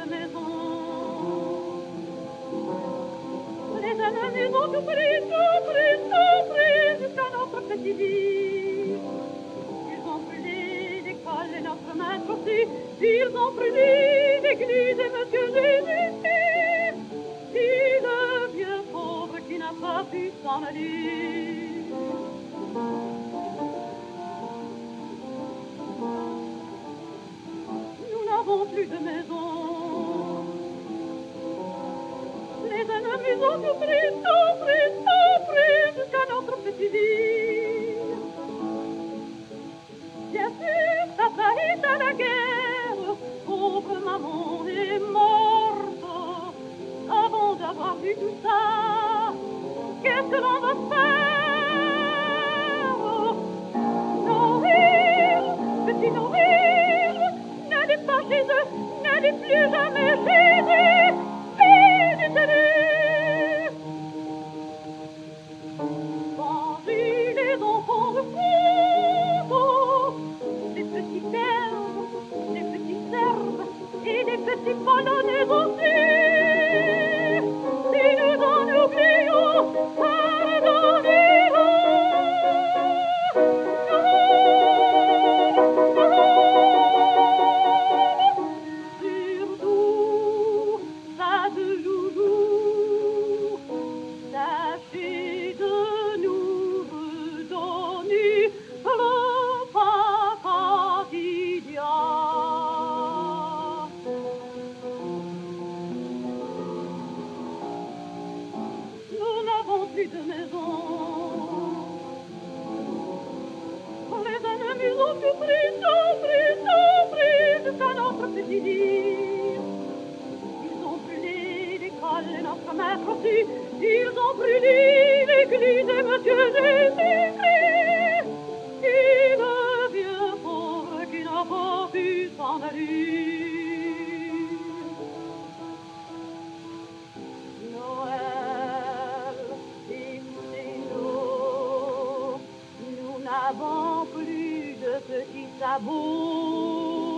maison. Les ennemis ont tout pris, tout pris, tout pris, jusqu'à notre petit lit. Ils ont brûlé l'école et notre maître aussi. Ils ont brûlé l'église et Monsieur Jésus. Et le vieux pauvre qui n'a pas pu s'en aller. Nous n'avons plus de maison. Les ennemis ont tout pris, jusqu'à notre petit lit. Bien sûr, papa est à la guerre, pauvre maman est morte. Avant d'avoir vu tout ça, qu'est-ce que l'on va faire? Noël, petit Noël, n'allez pas chez eux, n'allez plus jamais chez eux. Vengez les enfants de couteau, les petits Serbes, les petits Serbes et les petits Polonais aussi. Si nous en oublions, pardonnez-nous. Surtout, pas de loulou. Tâchez de nous redonner le papa qu'il y a. Nous n'avons plus de maison. Les ennemis ont tout pris, jusqu'à notre petit lit. Ils ont brûlé l'école et notre maître aussi. Ils ont brûlé l'église et Monsieur Jésus-Christ. Et le vieux pauvre qui n'a pas pu s'en aller. Noël, écoutez-nous, nous n'avons plus de petits sabots.